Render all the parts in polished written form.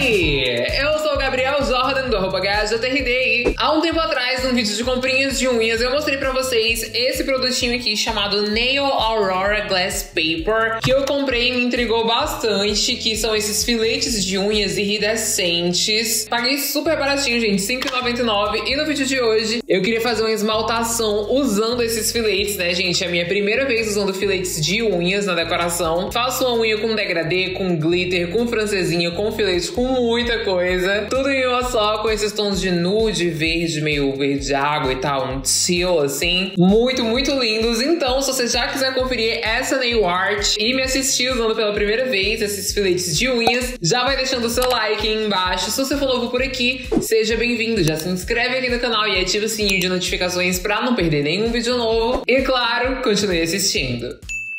Oi! Eu sou o Gabriel Jordan do @GajaTRD. Há um tempo atrás, num vídeo de comprinhas de unhas, eu mostrei pra vocês esse produtinho aqui chamado Nail Aurora Glass Paper, que eu comprei e me intrigou bastante, que são esses filetes de unhas iridescentes. Paguei super baratinho, gente, R$5,99. E no vídeo de hoje, eu queria fazer uma esmaltação usando esses filetes, né, gente? É a minha primeira vez usando filetes de unhas na decoração. Faço uma unha com degradê, com glitter, com francesinha, com filete, com muita coisa. Tudo em uma só, com esses tons de nude, verde, meio verde água e tal, um teal, assim. Muito, muito lindos. Então, se você já quiser conferir essa nail art e me assistir usando pela primeira vez esses filetes de unhas, já vai deixando o seu like aí embaixo. Se você for novo por aqui, seja bem-vindo. Já se inscreve aqui no canal e ativa o sininho de notificações pra não perder nenhum vídeo novo. E claro, continue assistindo.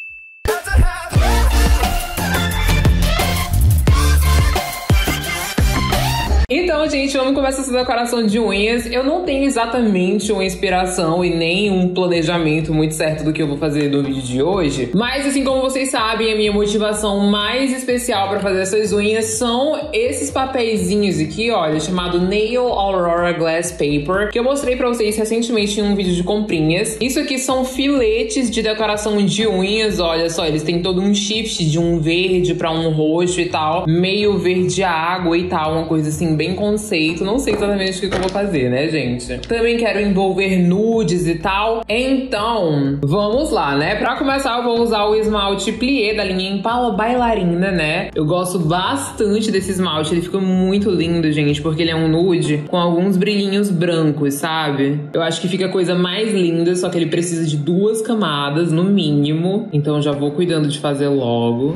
Então, gente, vamos começar essa decoração de unhas. Eu não tenho exatamente uma inspiração e nem um planejamento muito certo do que eu vou fazer no vídeo de hoje. Mas, assim como vocês sabem, a minha motivação mais especial pra fazer essas unhas são esses papeizinhos aqui, olha, chamado Nail Aurora Glass Paper, que eu mostrei pra vocês recentemente em um vídeo de comprinhas. Isso aqui são filetes de decoração de unhas, olha só, eles têm todo um shift de um verde pra um roxo e tal, meio verde água e tal, uma coisa assim bem conceito. Não sei exatamente o que eu vou fazer, né, gente? Também quero envolver nudes e tal. Então, vamos lá, né? Pra começar, eu vou usar o esmalte plié da linha Impala Bailarina, né? Eu gosto bastante desse esmalte. Ele fica muito lindo, gente, porque ele é um nude com alguns brilhinhos brancos, sabe? Eu acho que fica a coisa mais linda, só que ele precisa de 2 camadas, no mínimo. Então, já vou cuidando de fazer logo.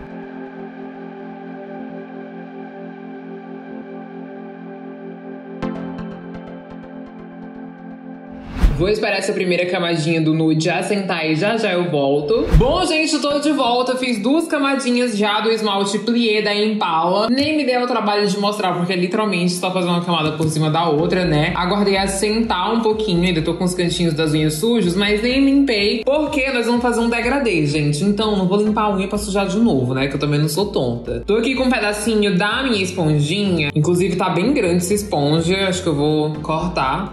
Vou esperar essa primeira camadinha do nude assentar e já eu volto. Bom, gente, tô de volta. Fiz 2 camadinhas já do esmalte plié da Impala. Nem me deu o trabalho de mostrar, porque é literalmente só fazer uma camada por cima da outra, né? Aguardei assentar um pouquinho, ainda tô com os cantinhos das unhas sujos, mas nem limpei, porque nós vamos fazer um degradê, gente. Então, não vou limpar a unha pra sujar de novo, né? Que eu também não sou tonta. Tô aqui com um pedacinho da minha esponjinha. Inclusive, tá bem grande essa esponja. Acho que eu vou cortar.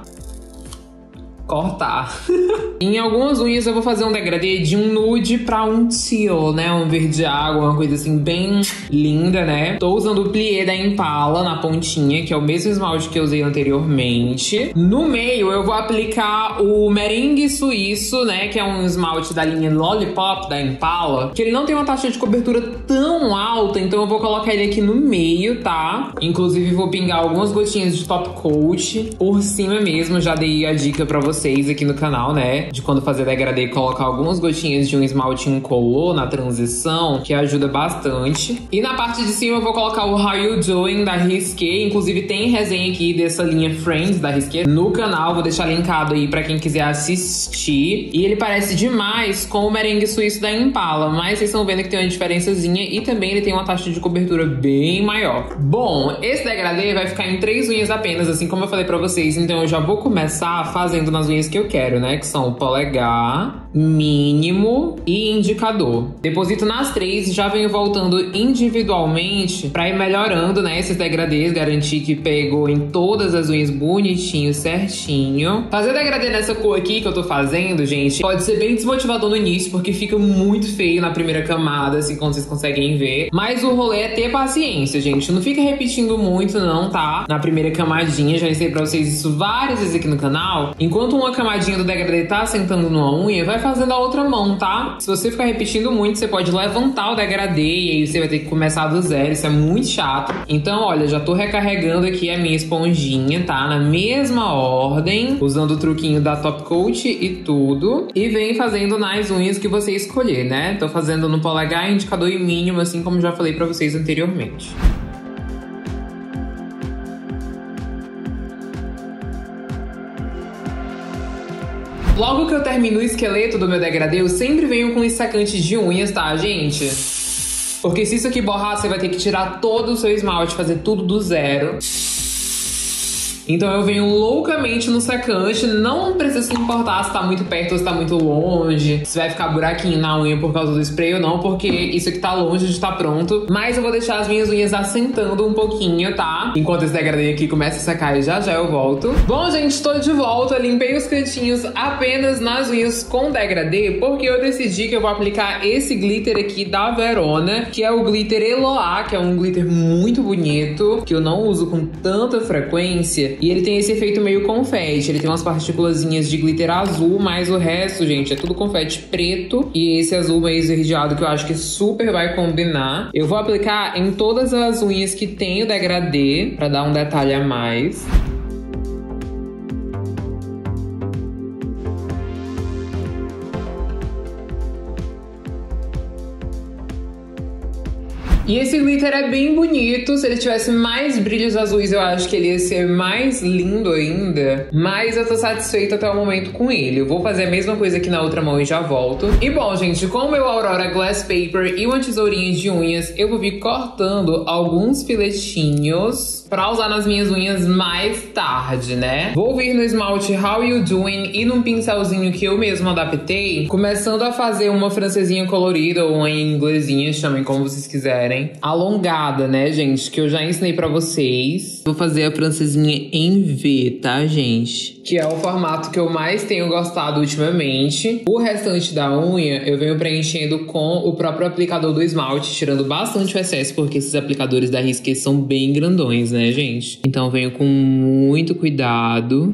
Em algumas unhas eu vou fazer um degradê de um nude pra um teal, né? Um verde água, uma coisa assim bem linda, né? Tô usando o plié da Impala na pontinha, que é o mesmo esmalte que eu usei anteriormente. No meio eu vou aplicar o merengue suíço, né? Que é um esmalte da linha Lollipop da Impala, que ele não tem uma taxa de cobertura tão alta, então eu vou colocar ele aqui no meio, tá? Inclusive vou pingar algumas gotinhas de top coat por cima mesmo. Já dei a dica pra vocês aqui no canal, né, de quando fazer degradê e colocar algumas gotinhas de um esmalte incolor na transição, que ajuda bastante. E na parte de cima eu vou colocar o How You Doing da Risqué. Inclusive tem resenha aqui dessa linha Friends da Risqué no canal, vou deixar linkado aí pra quem quiser assistir. E ele parece demais com o merengue suíço da Impala, mas vocês estão vendo que tem uma diferençazinha e também ele tem uma taxa de cobertura bem maior. Bom, esse degradê vai ficar em 3 unhas apenas, assim como eu falei pra vocês, então eu já vou começar fazendo nas unhas que eu quero, né? Que são o polegar, mínimo e indicador. Deposito nas 3 e já venho voltando individualmente pra ir melhorando, né? Esses degradês, garantir que pegou em todas as unhas bonitinho, certinho. Fazer degradê nessa cor aqui que eu tô fazendo, gente, pode ser bem desmotivador no início, porque fica muito feio na primeira camada, assim, como vocês conseguem ver. Mas o rolê é ter paciência, gente. Não fica repetindo muito, não, tá? Na primeira camadinha, já ensinei pra vocês isso várias vezes aqui no canal. Enquanto uma camadinha do degradê tá assentando numa unha, vai fazendo a outra mão, tá? Se você ficar repetindo muito, você pode levantar o degradê e aí você vai ter que começar do zero. Isso é muito chato. Então, olha, já tô recarregando aqui a minha esponjinha, tá? Na mesma ordem, usando o truquinho da top coat e tudo. E vem fazendo nas unhas que você escolher, né? Tô fazendo no polegar, indicador e mínimo, assim como já falei pra vocês anteriormente. Logo que eu termino o esqueleto do meu degradê, eu sempre venho com esse secante de unhas, tá, gente? Porque se isso aqui borrar, você vai ter que tirar todo o seu esmalte, fazer tudo do zero. Então eu venho loucamente no secante. Não precisa se importar se tá muito perto ou se tá muito longe, se vai ficar buraquinho na unha por causa do spray ou não, porque isso aqui tá longe de estar pronto. Mas eu vou deixar as minhas unhas assentando um pouquinho, tá? Enquanto esse degradê aqui começa a secar e já eu volto. Bom, gente, tô de volta. Limpei os cantinhos apenas nas unhas com degradê, porque eu decidi que eu vou aplicar esse glitter aqui da Verona, que é o glitter Eloá, que é um glitter muito bonito, que eu não uso com tanta frequência. E ele tem esse efeito meio confete. Ele tem umas partículazinhas de glitter azul, mas o resto, gente, é tudo confete preto. E esse azul meio esverdeado que eu acho que super vai combinar. Eu vou aplicar em todas as unhas que tem o degradê, pra dar um detalhe a mais. E esse glitter é bem bonito. Se ele tivesse mais brilhos azuis, eu acho que ele ia ser mais lindo ainda. Mas eu tô satisfeita até o momento com ele. Eu vou fazer a mesma coisa aqui na outra mão e já volto. E bom, gente, com o meu Aurora Glass Paper e uma tesourinha de unhas, eu vou vir cortando alguns filetinhos pra usar nas minhas unhas mais tarde, né? Vou vir no esmalte How You Doing e num pincelzinho que eu mesma adaptei, começando a fazer uma francesinha colorida ou uma inglesinha, chamem como vocês quiserem. Alongada, né, gente? Que eu já ensinei pra vocês. Vou fazer a francesinha em V, tá, gente? Que é o formato que eu mais tenho gostado ultimamente. O restante da unha eu venho preenchendo com o próprio aplicador do esmalte, tirando bastante o excesso, porque esses aplicadores da Risqué são bem grandões, né, gente? Então eu venho com muito cuidado.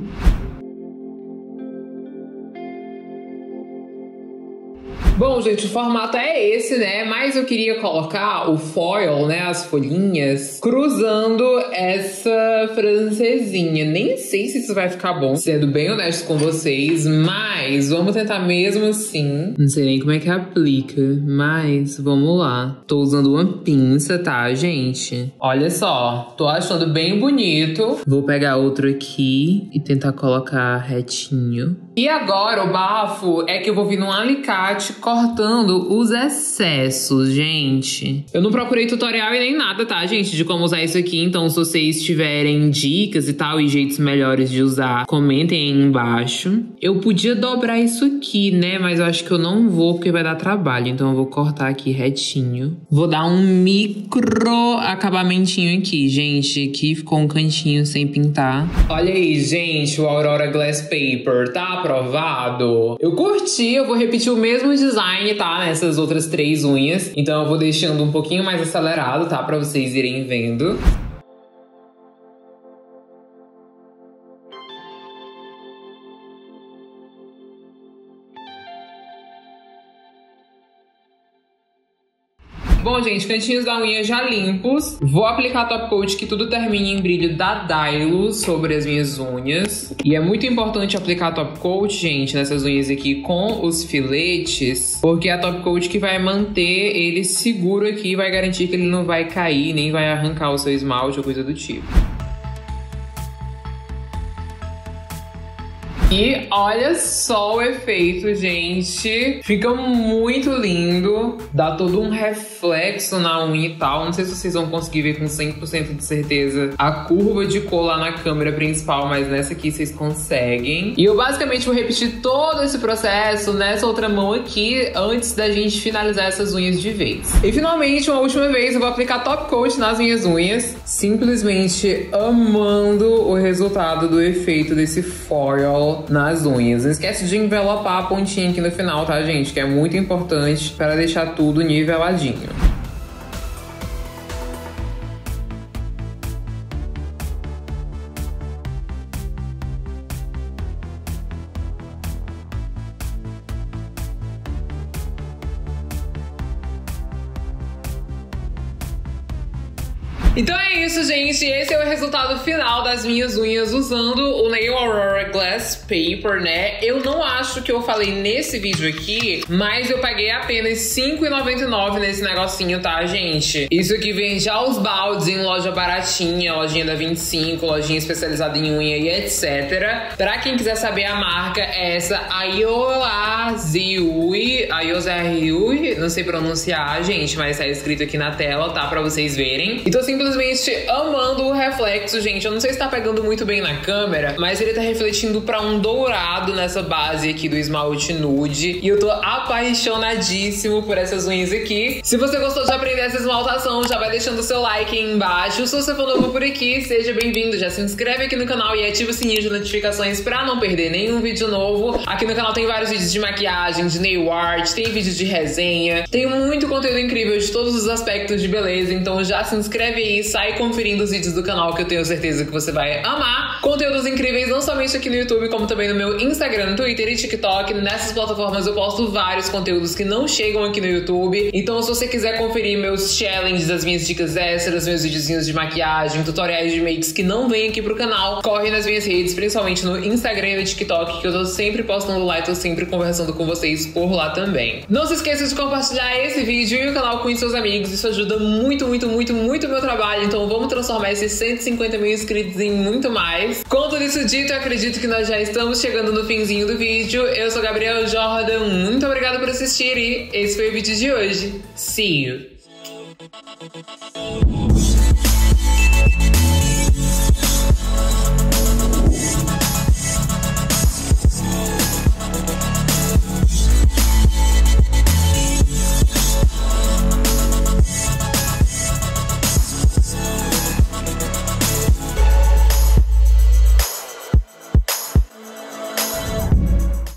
Bom, gente, o formato é esse, né? Mas eu queria colocar o foil, né? As folhinhas, cruzando essa francesinha. Nem sei se isso vai ficar bom, sendo bem honesto com vocês, mas vamos tentar mesmo assim. Não sei nem como é que aplica, mas vamos lá. Tô usando uma pinça, tá, gente? Olha só, tô achando bem bonito. Vou pegar outro aqui e tentar colocar retinho. E agora o bafo é que eu vou vir num alicate cortando os excessos, gente. Eu não procurei tutorial e nem nada, tá, gente, de como usar isso aqui. Então, se vocês tiverem dicas e tal e jeitos melhores de usar, comentem aí embaixo. Eu podia dobrar isso aqui, né? Mas eu acho que eu não vou, porque vai dar trabalho. Então, eu vou cortar aqui retinho. Vou dar um micro acabamentinho aqui, gente. Aqui ficou um cantinho sem pintar. Olha aí, gente, o Aurora Glass Paper, tá? Aprovado. Eu curti, eu vou repetir o mesmo design, tá? Nessas outras 3 unhas. Então eu vou deixando um pouquinho mais acelerado, tá? Pra vocês irem vendo. Bom, gente, cantinhos da unha já limpos. Vou aplicar top coat que tudo termine em brilho da Dylos sobre as minhas unhas. E é muito importante aplicar top coat, gente, nessas unhas aqui com os filetes, porque é a top coat que vai manter ele seguro aqui, vai garantir que ele não vai cair, nem vai arrancar o seu esmalte ou coisa do tipo. E olha só o efeito, gente. Fica muito lindo. Dá todo um reflexo na unha e tal. Não sei se vocês vão conseguir ver com 100% de certeza a curva de cor lá na câmera principal, mas nessa aqui vocês conseguem. E eu basicamente vou repetir todo esse processo nessa outra mão aqui, antes da gente finalizar essas unhas de vez. E finalmente, uma última vez, eu vou aplicar top coat nas minhas unhas. Simplesmente amando o resultado do efeito desse foil nas unhas. Não esquece de envelopar a pontinha aqui no final, tá, gente? Que é muito importante para deixar tudo niveladinho. Então é isso, gente. Esse é o resultado final das minhas unhas usando o Nail Aurora Glass Paper, né? Eu não acho que eu falei nesse vídeo aqui, mas eu paguei apenas R$5,99 nesse negocinho, tá, gente? Isso aqui vende aos baldes em loja baratinha, lojinha da 25, lojinha especializada em unha e etc. Pra quem quiser saber a marca, é essa Ayoaziui, não sei pronunciar, gente, mas tá escrito aqui na tela, tá? Pra vocês verem. E tô simplesmente simplesmente amando o reflexo, gente. Eu não sei se tá pegando muito bem na câmera, mas ele tá refletindo pra um dourado nessa base aqui do esmalte nude. E eu tô apaixonadíssimo por essas unhas aqui. Se você gostou de aprender essa esmaltação, já vai deixando o seu like aí embaixo. Se você for novo por aqui, seja bem-vindo. Já se inscreve aqui no canal e ativa o sininho de notificações pra não perder nenhum vídeo novo. Aqui no canal tem vários vídeos de maquiagem, de nail art, tem vídeo de resenha. Tem muito conteúdo incrível de todos os aspectos de beleza. Então já se inscreve aí, sai conferindo os vídeos do canal que eu tenho certeza que você vai amar. Conteúdos incríveis não somente aqui no YouTube, como também no meu Instagram, Twitter e TikTok. Nessas plataformas eu posto vários conteúdos que não chegam aqui no YouTube. Então se você quiser conferir meus challenges, as minhas dicas extras, meus videozinhos de maquiagem, tutoriais de makes que não vêm aqui pro canal, corre nas minhas redes, principalmente no Instagram e no TikTok, que eu tô sempre postando lá e tô sempre conversando com vocês por lá também. Não se esqueça de compartilhar esse vídeo e o canal com os seus amigos. Isso ajuda muito, muito, muito, muito o meu trabalho. Então vamos transformar esses 150 mil inscritos em muito mais. Com tudo isso dito, eu acredito que nós já estamos chegando no finzinho do vídeo. Eu sou Gabriel Jordan, muito obrigada por assistir e esse foi o vídeo de hoje. See you!